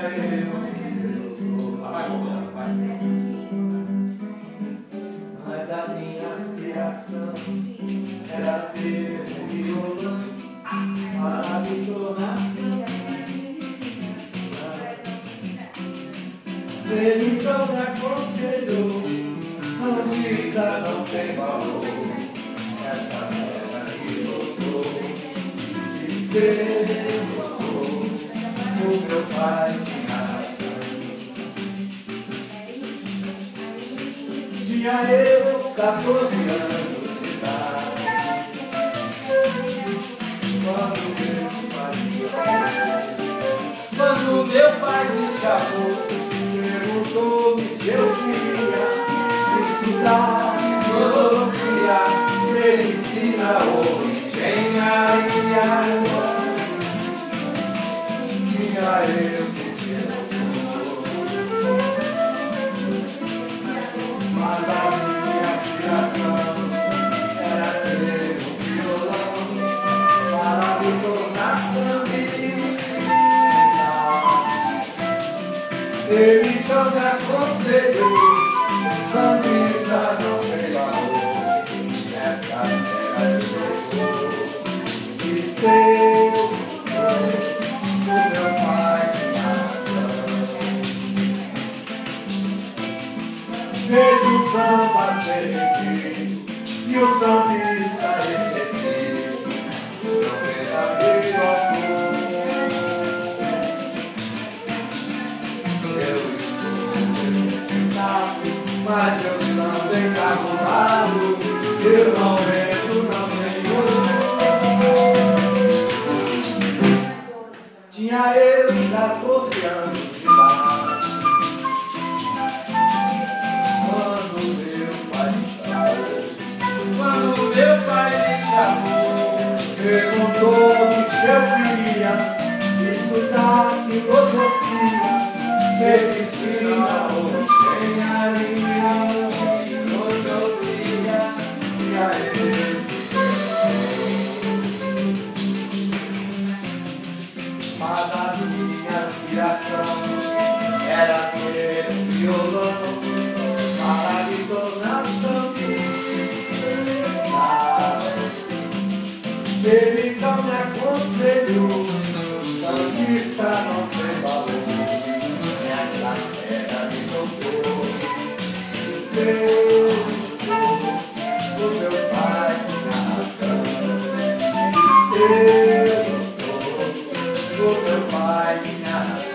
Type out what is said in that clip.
eu que ser doutor. Mas a minha aspiração era ter um violão para me tornar ele então me aconselhou, a vida não tem valor, essa terra que voltou, de ser doutor, o meu pai tinha razão. Tinha eu 14 anos de idade, quando meu pai me chamou, perguntou-me se eu queria estudar filosofia, medicina ou engenharia. Tinha eu que ser doutor, mas a minha aspiração era ter um violão para me tornar feliz. Ele então me aconselhou, a vida não tem valor, essa terra que voltou, de ser o meu pai tinha razão. Vejo o samba ser repetido e o sambista esquecido, não verdadeiro amor. Mas eu não tenho carro, eu não vejo, não tenho. Tinha eu 14 anos de idade, quando meu pai me chamou, perguntou-me se eu queria estudar filosofia, medicina ou engenharia. Mas a minha aspiração era ter um violão para me tornar feliz. Ele então me aconselhou, sambista não tem valor, essa terra me tocou, de ser o meu pai tinha razão, de ser o meu pai tinha razão.